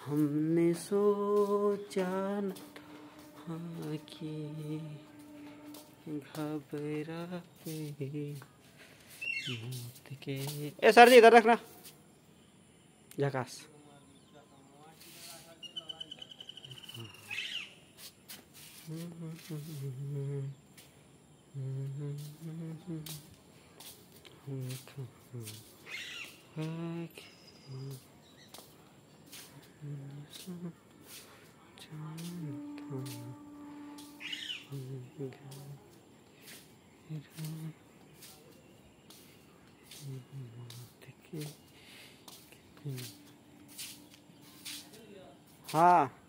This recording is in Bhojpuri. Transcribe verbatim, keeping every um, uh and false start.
हमने सोचा न था कि घबरा के मौत के। ए सर जी इधर रखना झकास। हाँ